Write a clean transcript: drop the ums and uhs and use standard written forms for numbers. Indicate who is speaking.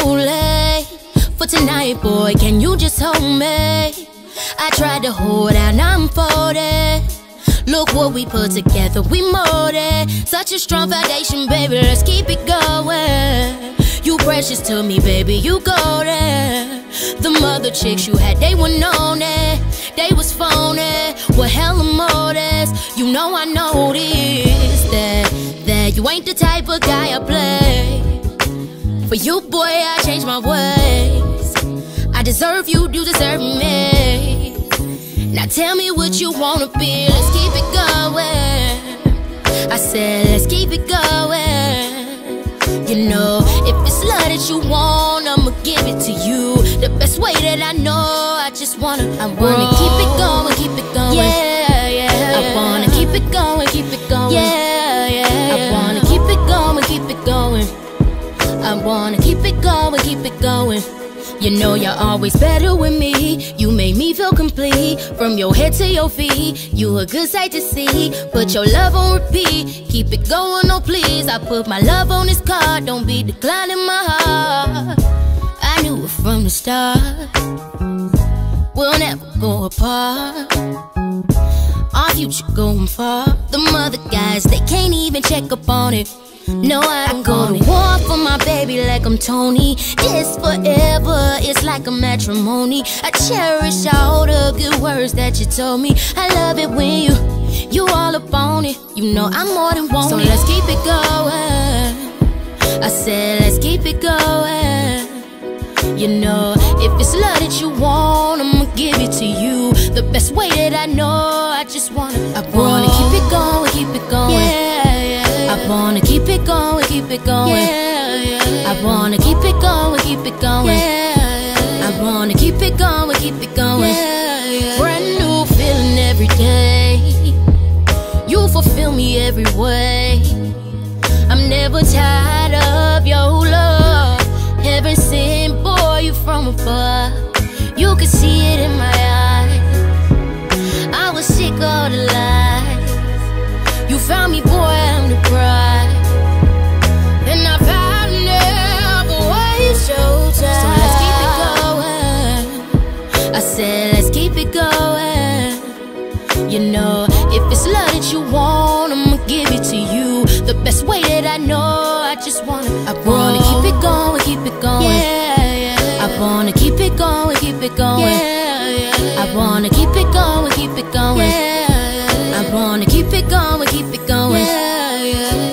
Speaker 1: late for tonight, boy, can you just hold me? I tried to hold out, now I'm folded. Look what we put together, we molded. Such a strong foundation, baby, let's keep it going. You precious to me, baby, you golden. The mother chicks you had, they were known it. They was phony, with hella motives. You know I noticed that you ain't the type of guy I play. For you, boy, I changed my ways. I deserve you, you deserve me. Now tell me what you wanna be, let's keep it going. I said, let's keep it going. You know, if it's love that you want, I'ma give it to you the best way that I know. I wanna keep it going, keep it going. Yeah, yeah, I wanna keep it going, keep it going. Yeah, yeah, I wanna keep it going, keep it going. I wanna keep it going, keep it going. You know you're always better with me. You make me feel complete, from your head to your feet. You a good sight to see, put your love on repeat. Keep it going, oh please. I put my love on this card, don't be declining my heart. I knew it from the start, we'll never go apart. Our future going far. The mother guys, they can't even check up on it. No, I don't go to war for my baby like I'm Tony. This forever, it's like a matrimony. I cherish all the good words that you told me. I love it when you all up on it. You know I'm more than want it. So let's keep it going. I said let's keep it going. You know, if it's love that you want, I'ma give it to you the best way that I know. I wanna keep it going, keep it going. Yeah, yeah. I wanna keep it going, keep it going. Yeah, yeah. I wanna keep it going, keep it going. Yeah, yeah. I wanna keep it going, keep it going. Yeah, yeah. Brand new feeling every day. You fulfill me every way. I'm never tired of your love. Heaven sent, boy, you from above. You could see it in my eyes. I was sick of the lies. You found me, boy, I'm the bride. And I found never waste your time. So let's keep it going. I said let's keep it going. You know, if it's love that you want, I'ma give it to you the best way that I know. I wanna keep it going, keep it going. Yeah, yeah. I wanna keep it going, keep it going. Yeah, yeah. I wanna keep it going, keep it going. Yeah, yeah. I wanna keep it going, keep it going. Yeah, yeah.